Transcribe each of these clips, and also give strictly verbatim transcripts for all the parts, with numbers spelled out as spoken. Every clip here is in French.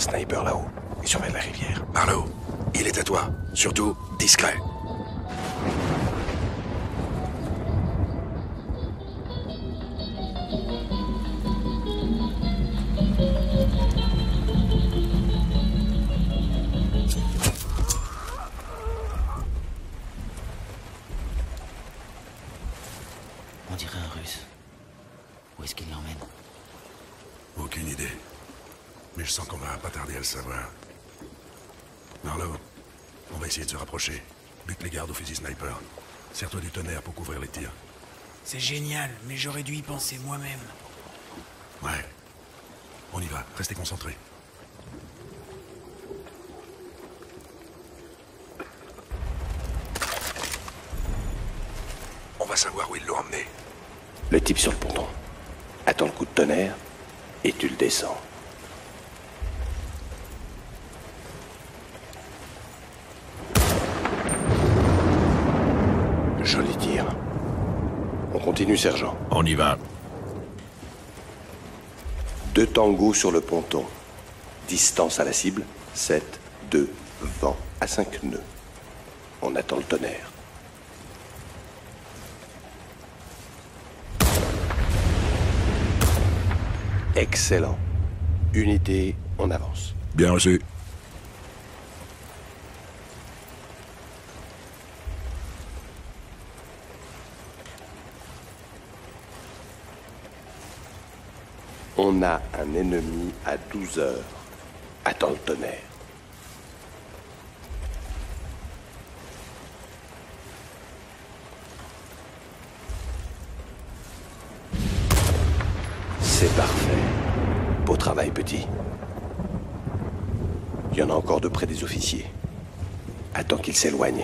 sniper là-haut. Il surveille la rivière. Marlowe, il est à toi. Surtout, discret. On dirait un russe. Où est-ce qu'il l'emmène? Aucune idée. Mais je sens qu'on va pas tarder à le savoir. Marlowe, on va essayer de se rapprocher. Bute les gardes au fusil sniper. Serre-toi du tonnerre pour couvrir les tirs. C'est génial, mais j'aurais dû y penser moi-même. Ouais. On y va, restez concentrés. On va savoir où ils l'ont emmené. Le type sur le ponton. Attends le coup de tonnerre et tu le descends. Joli tir. On continue, sergent. On y va. Deux tangos sur le ponton. Distance à la cible, sept, deux, vent à cinq nœuds. On attend le tonnerre. Excellent. Unité, on avance. Bien reçu. On a un ennemi à douze heures. Attends le tonnerre. C'est parfait. Beau travail, petit. Il y en a encore de près des officiers. Attends qu'ils s'éloignent.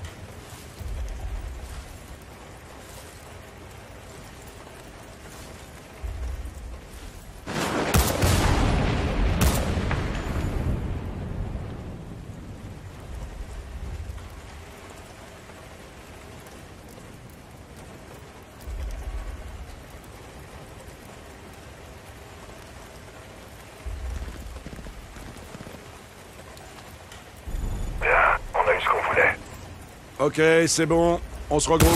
Ok, c'est bon. On se regroupe.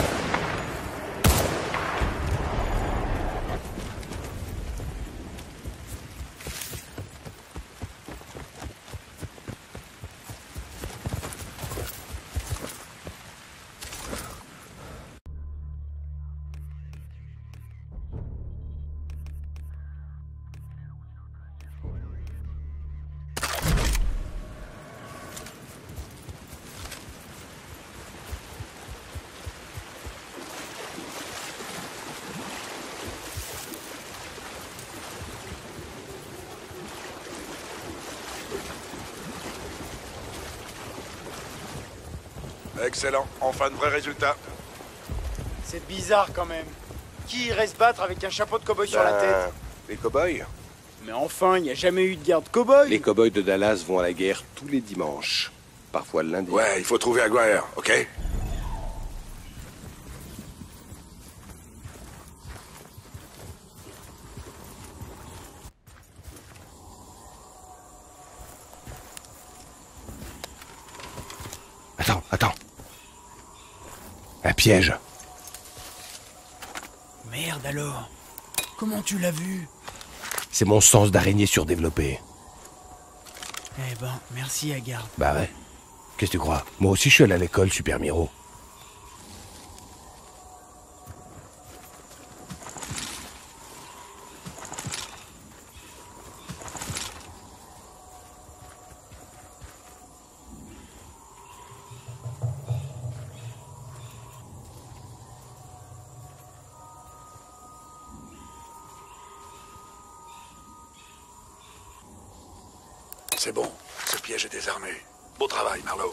Excellent. Enfin de vrais résultats. C'est bizarre quand même. Qui irait se battre avec un chapeau de cow-boy sur la Ben, tête? Les cow-boys. Mais enfin, il n'y a jamais eu de guerre de cow-boy. Les cow-boys de Dallas vont à la guerre tous les dimanches. Parfois le lundi. Ouais, il faut trouver Aguirre, ok? Attends, attends. Un piège. Merde alors. Comment tu l'as vu? C'est mon sens d'araignée surdéveloppé. Eh ben, merci Agarde. Bah ouais. Qu'est-ce que tu crois? Moi aussi je suis allé à l'école, Super Miro. C'est bon. Ce piège est désarmé. Beau travail, Marlowe.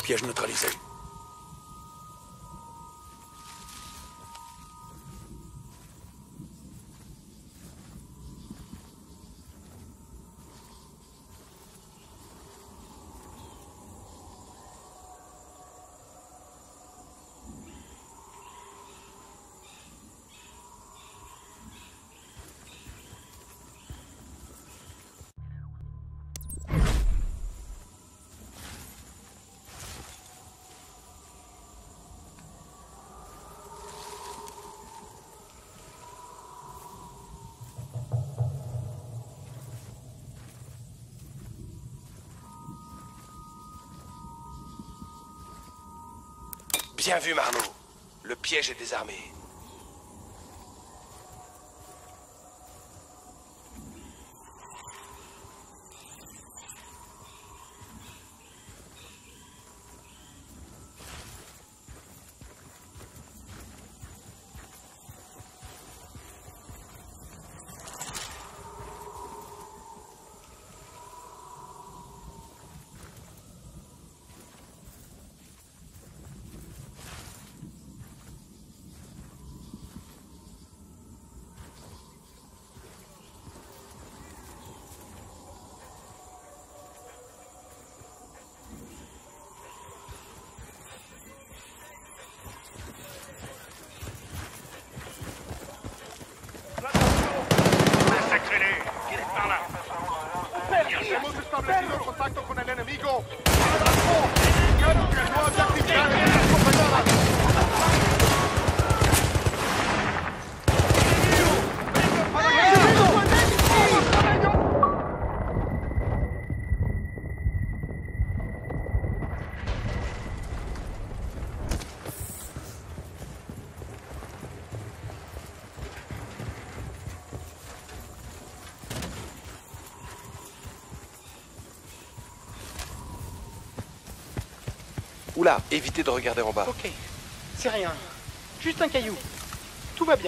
Piège neutralisé. Bien vu, Marno. Le piège est désarmé. Hemos establecido contacto con el enemigo. ¡Abajo! ¡Indicaron que no había actividades descontroladas! Oula, évitez de regarder en bas. Ok, c'est rien. Juste un caillou. Tout va bien.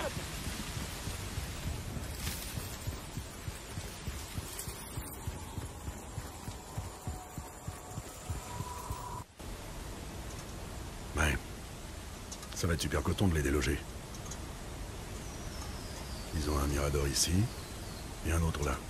Ouais. Ça va être super coton de les déloger. Ils ont un mirador ici, et un autre là.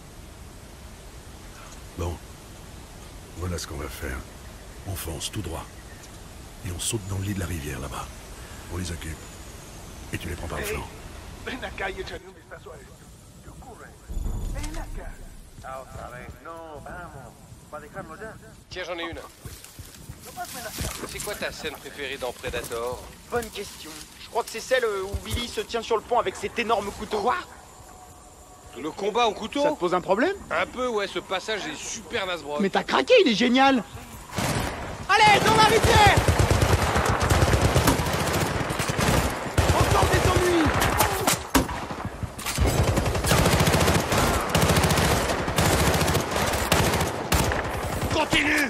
Bon. Voilà ce qu'on va faire. On fonce tout droit. Et on saute dans le lit de la rivière là-bas. On les occupe. Et tu les prends par le flanc. Ven acá y échale un vistazo a esto. ¿Qué ocurre? Ven acá. Ah, otra vez. No, vamos. ¿Va a dejarlo ya? Tiens, j'en ai une. C'est quoi ta scène préférée dans Predator? Bonne question. Je crois que c'est celle où Billy se tient sur le pont avec cet énorme couteau. Quoi? Le combat au couteau? Ça te pose un problème? Un peu, ouais, ce passage est super nasbrock. Mais t'as craqué, il est génial. Allez, dans la rivière! Encore des ennuis! Continue!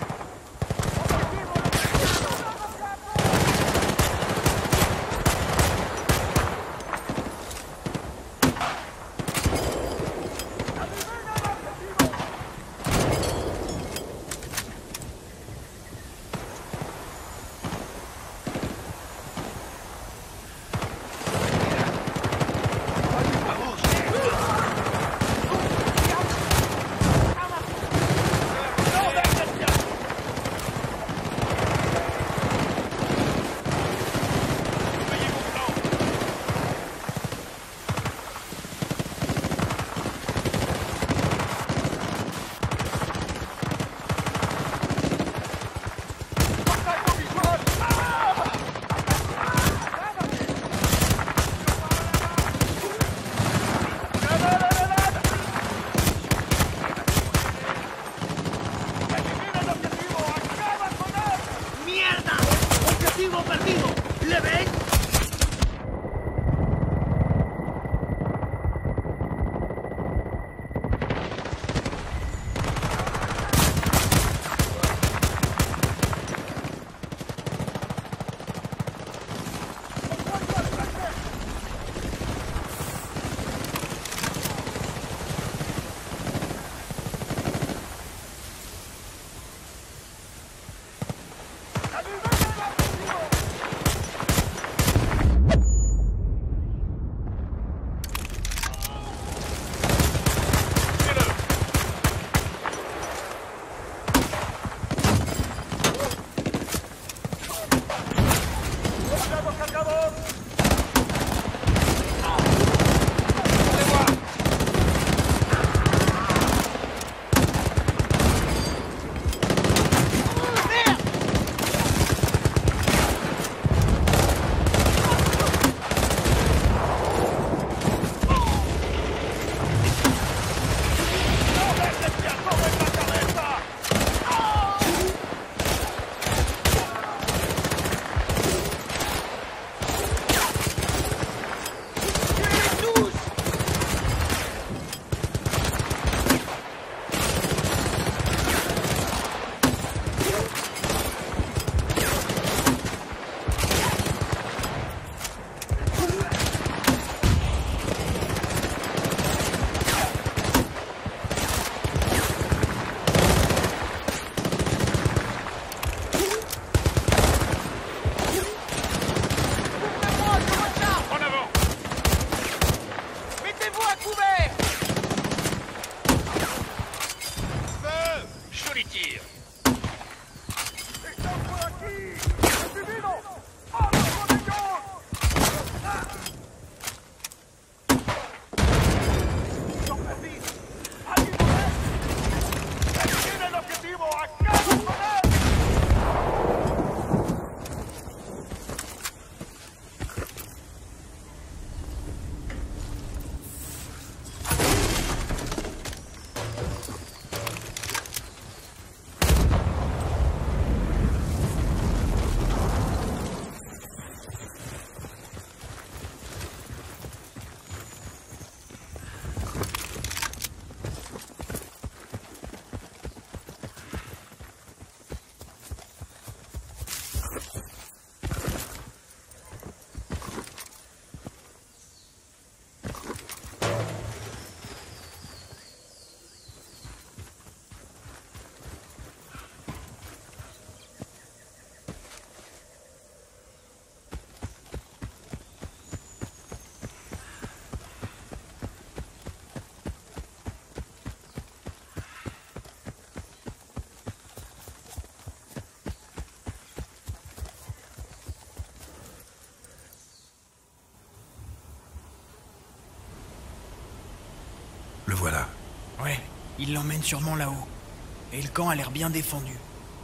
Le voilà. Ouais, il l'emmène sûrement là-haut. Et le camp a l'air bien défendu.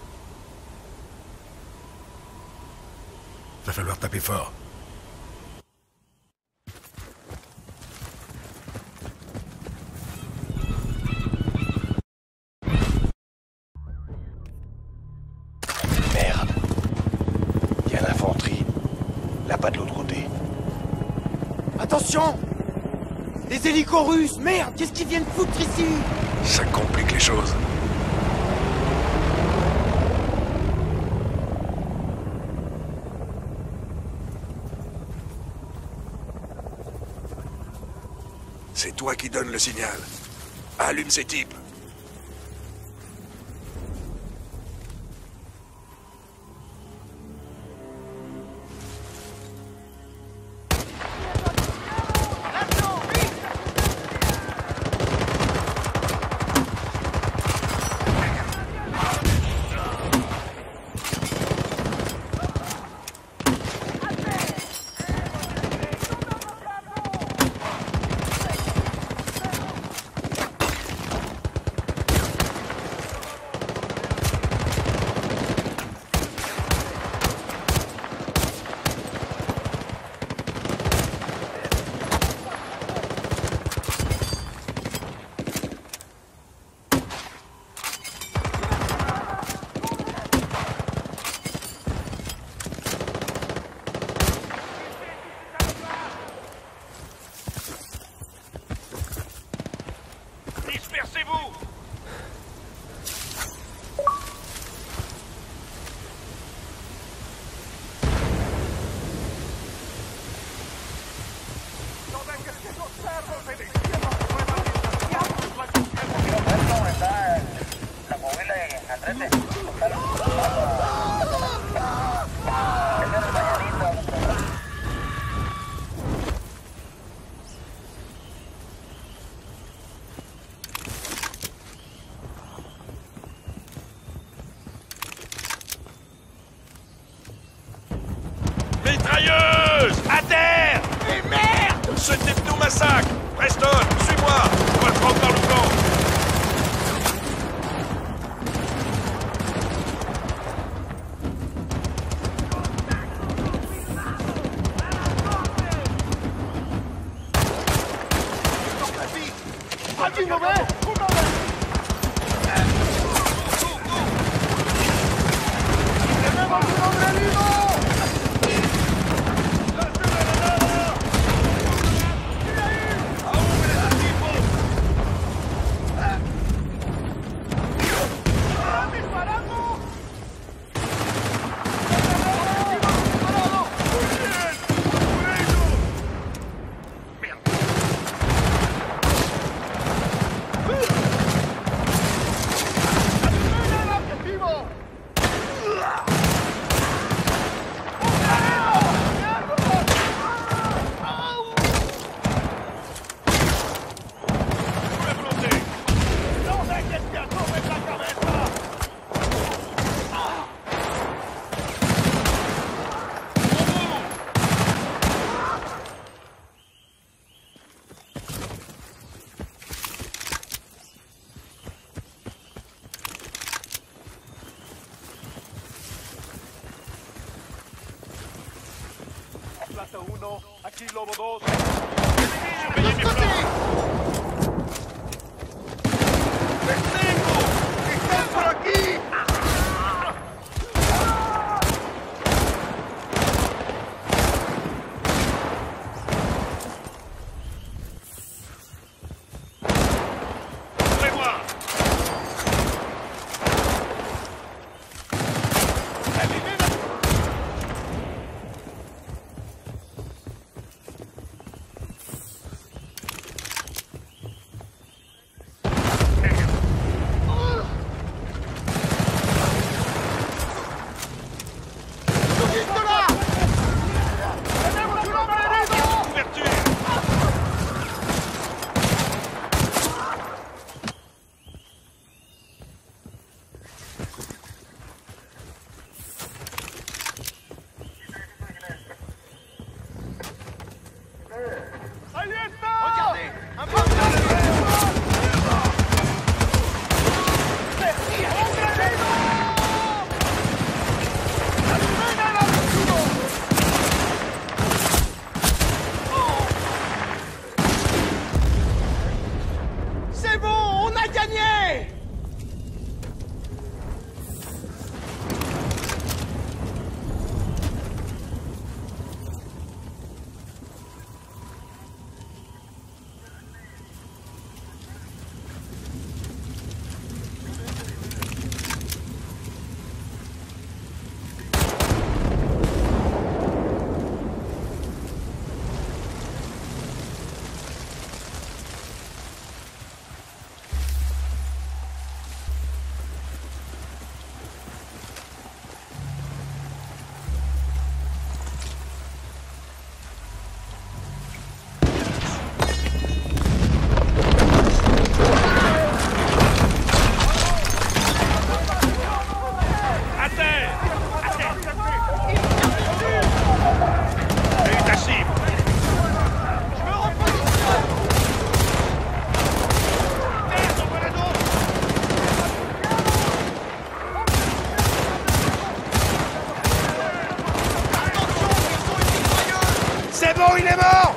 Va falloir taper fort. Merde. Il y a l'infanterie. Là-bas de l'autre côté. Attention! Les hélicos russes! Merde! Qu'est-ce qu'ils viennent foutre ici? Ça complique les choses. C'est toi qui donnes le signal. Allume ces types. Dispersez-vous! Mitrailleuse! À terre! Mais merde! Ce type nous massacre! Preston, suis-moi! On va te prendre par le flanc! Plata uno, aquí Lobo dos. ¡Surveillez mes flancs! ¡Les tengo! ¡Están por aquí! ¡Suivez-moi! C'est bon, il est mort!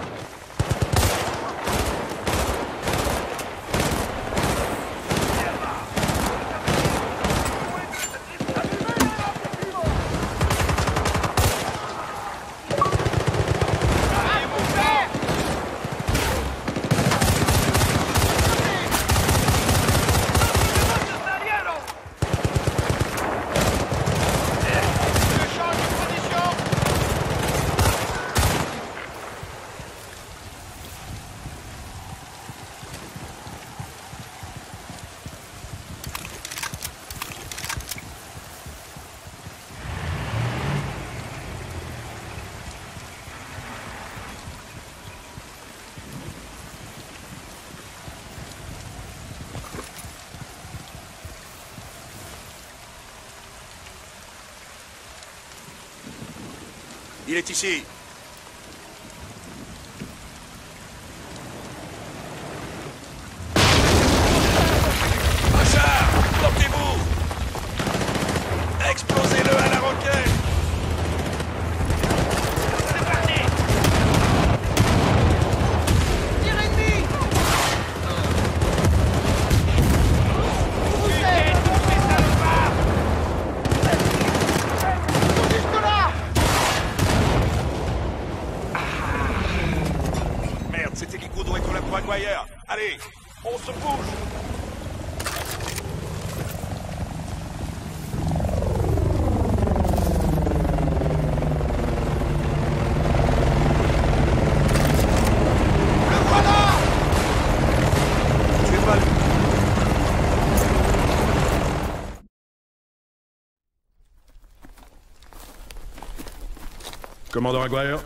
Il est ici. Un char! Portez-vous! Explosez-le à la roquette! C'est parti! Tir ennemi! Vous êtes tous les salopards! Juste là! Merde, c'était Lico doit être là pour Aguirre. Allez, on se bouge! Commandant Aguirre.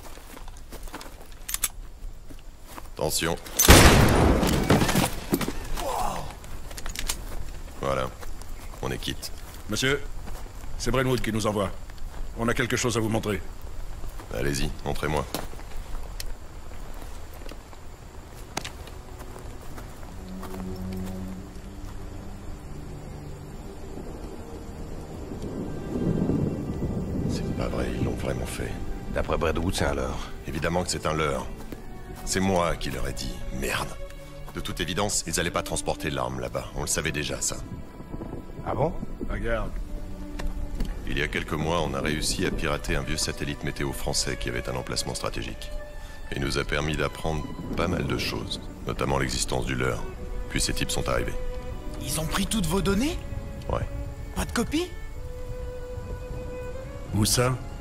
Attention. Voilà. On est quitte. Monsieur, c'est Brentwood qui nous envoie. On a quelque chose à vous montrer. Allez-y, montrez-moi. C'est pas vrai, ils l'ont vraiment fait. D'après Brentwood, c'est un leurre. Évidemment que c'est un leurre. C'est moi qui leur ai dit. Merde. De toute évidence, ils allaient pas transporter l'arme là-bas. On le savait déjà, ça. Ah bon? Regarde. Il y a quelques mois, on a réussi à pirater un vieux satellite météo français qui avait un emplacement stratégique. Il nous a permis d'apprendre pas mal de choses, notamment l'existence du leurre. Puis ces types sont arrivés. Ils ont pris toutes vos données? Ouais. Pas de copie? Où ça?